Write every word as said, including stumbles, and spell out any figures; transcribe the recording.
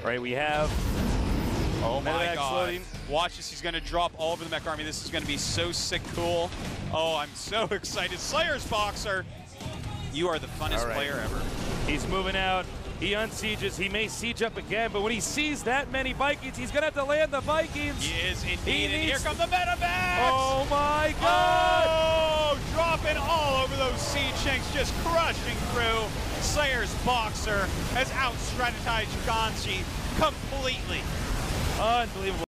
Right, we have. Oh my god. Loading. Watch this, he's gonna drop all over the mech army. This is gonna be so sick cool. Oh, I'm so excited. SlayerS'BoxeR, you are the funnest right. player ever. He's moving out. He unsieges. He may siege up again, but when he sees that many Vikings, he's gonna have to land the Vikings. He is indeed, He and needs... here come the Medevacs! Oh my god! Oh, dropping all over those siege tanks, just crushing through. SlayerS'BoxeR has out-strategized Ganji completely. Unbelievable.